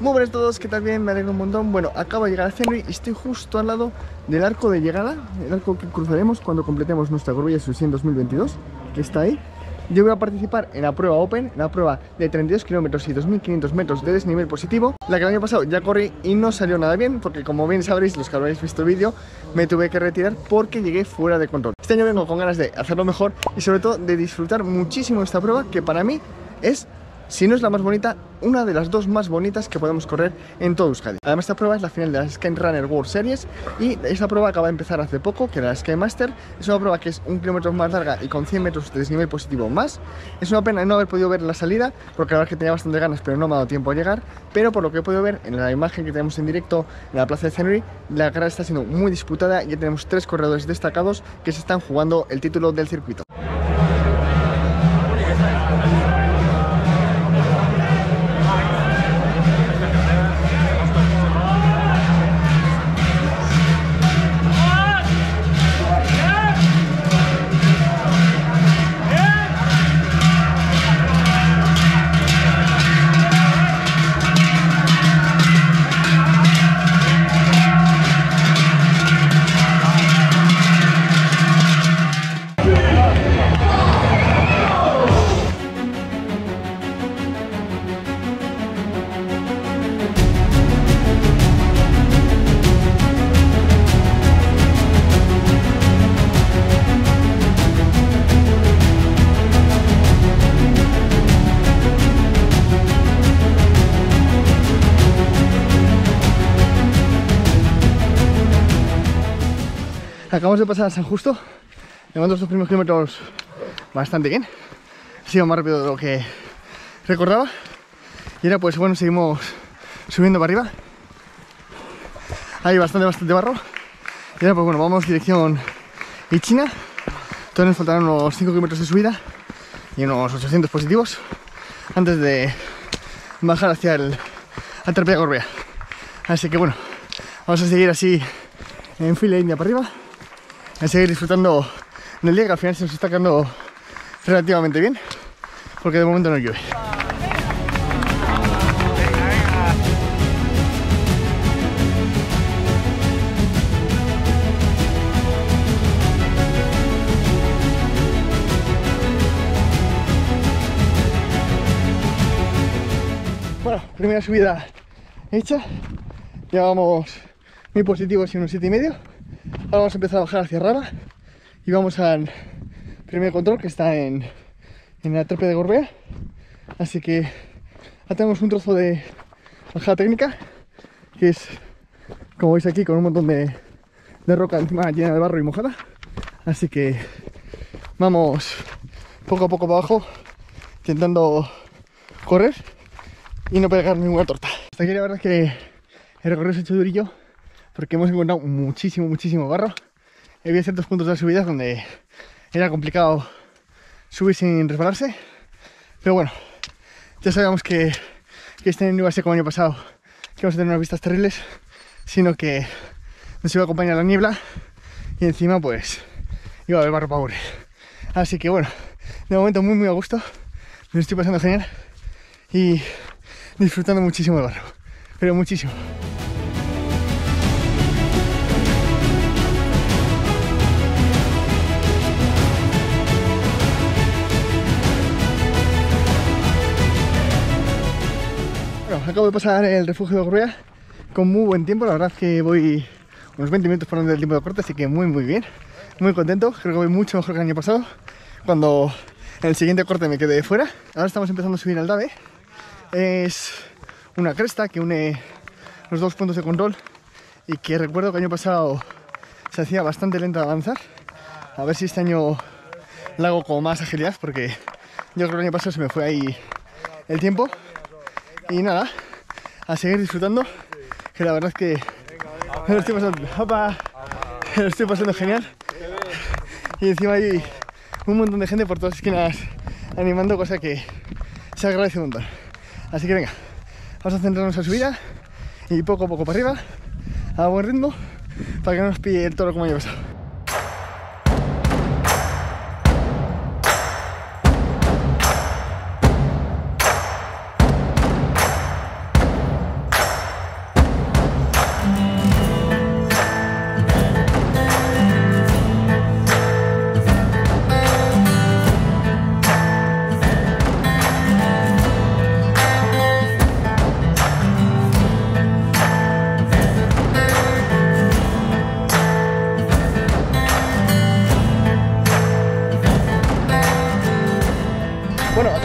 Muy buenas a todos, ¿qué tal? Bien, me alegro un montón. Bueno, acabo de llegar a Zenry y estoy justo al lado del arco de llegada, el arco que cruzaremos cuando completemos nuestra Gorbea Susi en 2022, que está ahí. Yo voy a participar en la prueba Open, la prueba de 32 kilómetros y 2500 metros de desnivel positivo. La que el año pasado ya corrí y no salió nada bien, porque como bien sabréis, los que habréis visto el vídeo, me tuve que retirar porque llegué fuera de control. Este año vengo con ganas de hacerlo mejor y sobre todo de disfrutar muchísimo esta prueba, que para mí es, si no es la más bonita, una de las dos más bonitas que podemos correr en todo Euskadi. Además, esta prueba es la final de la Skyrunner World Series y esta prueba acaba de empezar hace poco, que era la Sky Master. Es una prueba que es 1 kilómetro más larga y con 100 metros de desnivel positivo más. Es una pena no haber podido ver la salida, porque la verdad es que tenía bastante ganas, pero no me ha dado tiempo a llegar. Pero por lo que he podido ver en la imagen que tenemos en directo en la plaza de Zenry, la carrera está siendo muy disputada y ya tenemos 3 corredores destacados que se están jugando el título del circuito. Acabamos de pasar a San Justo, llevamos los primeros kilómetros bastante bien, ha sido más rápido de lo que recordaba y ahora pues bueno, seguimos subiendo para arriba, hay bastante barro y ahora pues bueno, vamos dirección Ichina, todavía nos faltarán unos 5 kilómetros de subida y unos 800 positivos antes de bajar hacia el Atrapea Gorbea, así que bueno, vamos a seguir así en fila india para arriba, a seguir disfrutando del día, que al final se nos está quedando relativamente bien, porque de momento no llueve. Bueno, primera subida hecha, llevamos 1000 positivos y unos 7,5. Ahora vamos a empezar a bajar hacia Raba y vamos al primer control, que está en la Atrapea de Gorbea. Así que ya tenemos un trozo de bajada técnica, que es, como veis aquí, con un montón de roca encima llena de barro y mojada. Así que vamos poco a poco para abajo, intentando correr y no pegar ninguna torta. Hasta aquí la verdad es que el recorrido se ha hecho durillo, porque hemos encontrado muchísimo barro. Había ciertos puntos de la subida donde era complicado subir sin resbalarse, pero bueno, ya sabíamos que este año no iba a ser como el año pasado, que íbamos a tener unas vistas terribles, sino que nos iba a acompañar la niebla y encima pues iba a haber barro para aburrir. Así que bueno, de momento muy a gusto, me estoy pasando genial y disfrutando muchísimo del barro, pero muchísimo. Acabo de pasar el refugio de Gorbea con muy buen tiempo, la verdad es que voy unos 20 minutos por donde del tiempo de corte, así que muy bien, muy contento. Creo que voy mucho mejor que el año pasado, cuando en el siguiente corte me quedé fuera. Ahora estamos empezando a subir al Dave, es una cresta que une los dos puntos de control y que recuerdo que el año pasado se hacía bastante lenta de avanzar. A ver si este año la hago con más agilidad, porque yo creo que el año pasado se me fue ahí el tiempo. Y nada, a seguir disfrutando, que la verdad es que me lo estoy pasando genial. Y encima hay un montón de gente por todas las esquinas animando, cosa que se agradece un montón. Así que venga, vamos a centrarnos en la subida y poco a poco para arriba, a buen ritmo, para que no nos pille el toro como el año pasado.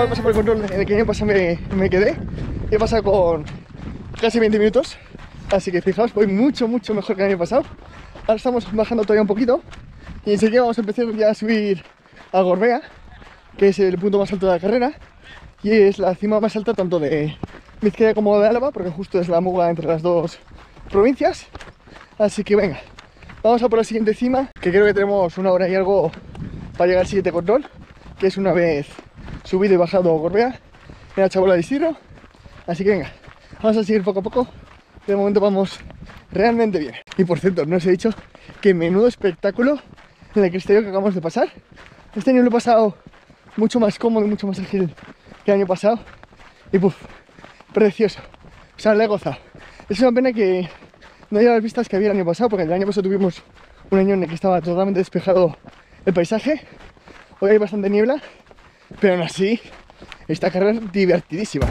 de pasar por el control en el que el año pasado me quedé. He pasado con casi 20 minutos. Así que fijaos, voy mucho mejor que el año pasado. Ahora estamos bajando todavía un poquito. Y enseguida vamos a empezar ya a subir a Gorbea, que es el punto más alto de la carrera. Y es la cima más alta tanto de Vizcaya como de Álava, porque justo es la muga entre las dos provincias. Así que venga, vamos a por la siguiente cima, que creo que tenemos una hora y algo para llegar al siguiente control, que es una vez subido y bajado Gorbea en la Chabola de Isidro. Así que venga, vamos a seguir poco a poco. De momento vamos realmente bien. Y por cierto, no os he dicho que menudo espectáculo en el cristallo que acabamos de pasar. Este año lo he pasado mucho más cómodo y mucho más ágil que el año pasado. Y puff, precioso. O sea, le he gozado. Es una pena que no haya las vistas que había el año pasado, porque el año pasado tuvimos un año en el que estaba totalmente despejado el paisaje. Hoy hay bastante niebla, pero aún así esta carrera es divertidísima.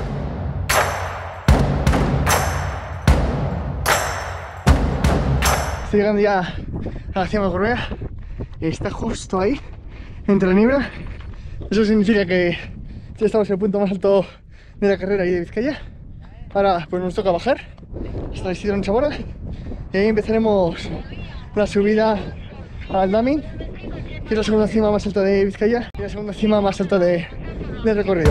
Estoy llegando ya a la cima de Gorbea. Está justo ahí, entre la niebla. Eso significa que ya estamos en el punto más alto de la carrera y de Vizcaya. Ahora pues nos toca bajar hasta el Isidro en Chabola. Y ahí empezaremos la subida a Aldamin, que es la segunda cima más alta de Vizcaya y la segunda cima más alta del recorrido.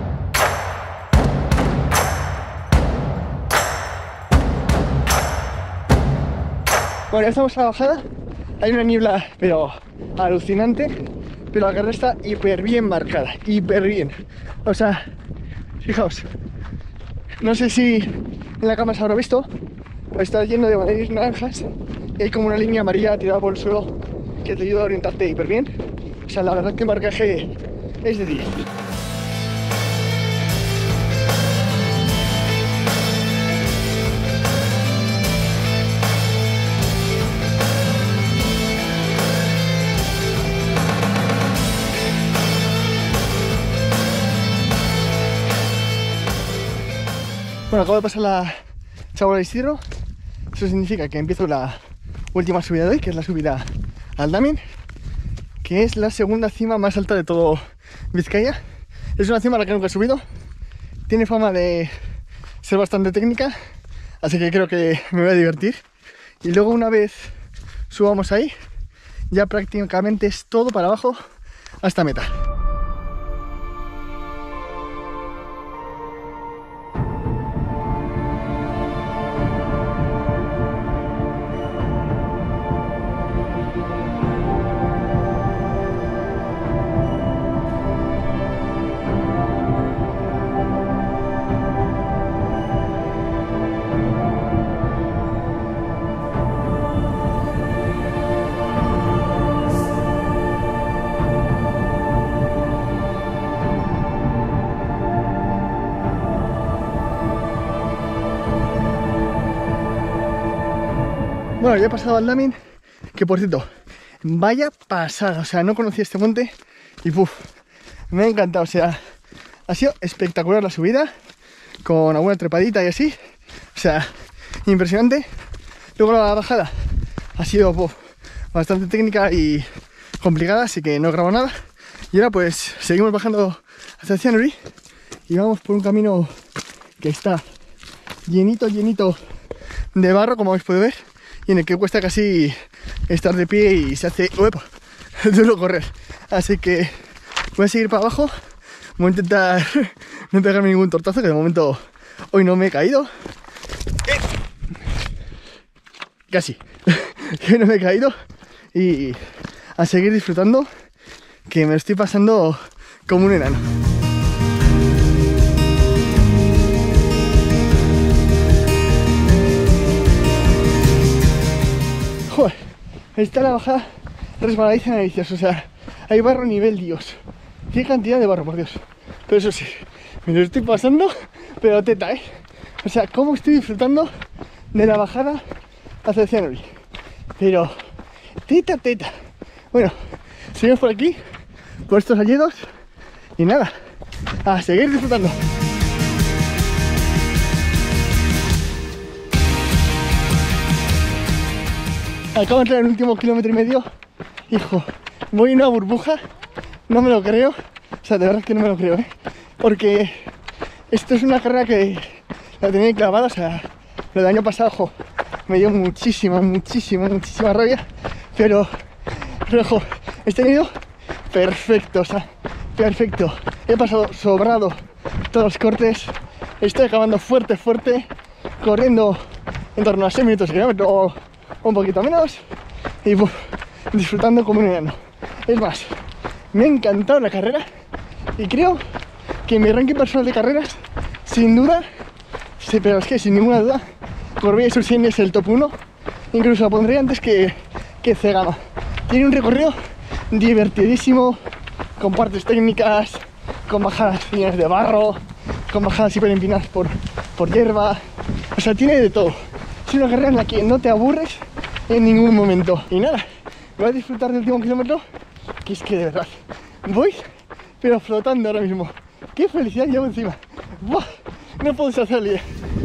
Bueno, ya estamos a la bajada. Hay una niebla, pero alucinante. Pero la carrera está hiper bien marcada, hiper bien. O sea, fijaos. No sé si en la cámara se habrá visto, pero está lleno de banderas naranjas y hay como una línea amarilla tirada por el suelo que te ayuda a orientarte hiper bien. O sea, la verdad que el marcaje es de 10. Bueno, acabo de pasar la Chabola de Isidro. Eso significa que empiezo la última subida de hoy, que es la subida al Aldamin, que es la segunda cima más alta de todo Vizcaya. Es una cima a la que nunca he subido. Tiene fama de ser bastante técnica, así que creo que me voy a divertir. Y luego, una vez subamos ahí, ya prácticamente es todo para abajo hasta meta. Bueno, ya he pasado al Aldamin, que por cierto, vaya pasada, o sea, no conocía este monte y puff, me ha encantado, o sea, ha sido espectacular la subida, con alguna trepadita y así, o sea, impresionante. Luego la bajada ha sido puff, bastante técnica y complicada, así que no he grabado nada. Y ahora pues seguimos bajando hacia Cianuri y vamos por un camino que está llenito de barro, como habéis podido ver, y en el que cuesta casi estar de pie y se hace duro correr. Así que voy a seguir para abajo. Voy a intentar no pegarme ningún tortazo, que de momento hoy no me he caído. Casi. Que no me he caído. Y a seguir disfrutando, que me lo estoy pasando como un enano. Joder, está la bajada resbaladiza en narices, o sea, hay barro a nivel Dios. Qué cantidad de barro, por Dios. Pero eso sí, me lo estoy pasando, pero teta, O sea, cómo estoy disfrutando de la bajada hacia Cianuri. Pero teta. Bueno, seguimos por aquí, por estos alledos, y nada, a seguir disfrutando. Acabo de entrar en el último kilómetro y medio. Hijo, voy en una burbuja, no me lo creo. O sea, de verdad que no me lo creo, ¿eh? Porque esto es una carrera que la tenía clavada, o sea, lo del año pasado, ojo, me dio muchísima rabia, pero ojo, este año perfecto, o sea, perfecto. He pasado sobrado todos los cortes, estoy acabando fuerte, corriendo en torno a 6 minutos de kilómetro o un poquito menos y disfrutando como un enano. Es más, me ha encantado la carrera y creo que en mi ranking personal de carreras, sin duda, sí, pero es que sin ninguna duda, Corbella Sur 100 es el top 1, incluso la pondré antes que C-Gama. Tiene un recorrido divertidísimo, con partes técnicas, con bajadas llenas de barro, con bajadas hiper empinadas por hierba, o sea, tiene de todo. Es una carrera en la que no te aburres en ningún momento. Y nada, voy a disfrutar del último kilómetro, que es que de verdad, voy pero flotando ahora mismo. ¡Qué felicidad llevo encima! ¡Buah! No puedo deshacerle.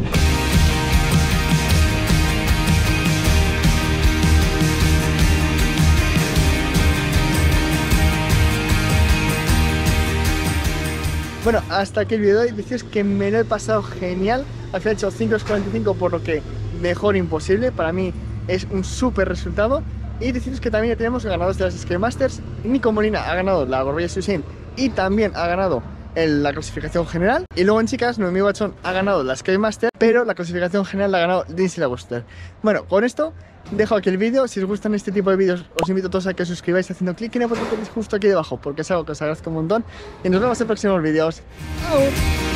Bueno, hasta aquí el vídeo de hoy. Deciros que me lo he pasado genial. Al final he hecho 5:45, por lo que mejor imposible. Para mí es un súper resultado. Y deciros que también ya tenemos ganadores de las Sky Masters. Nico Molina ha ganado la Gorbella Sur 100 y también ha ganado la clasificación general. Y luego en chicas, Noemí Bachón ha ganado la Sky Master, pero la clasificación general la ha ganado Lindsay Lagoster. Bueno, con esto dejo aquí el vídeo. Si os gustan este tipo de vídeos, os invito a todos a que os suscribáis haciendo clic en el botón que tenéis justo aquí debajo, porque es algo que os agradezco un montón. Y nos vemos en próximos vídeos. ¡Chao!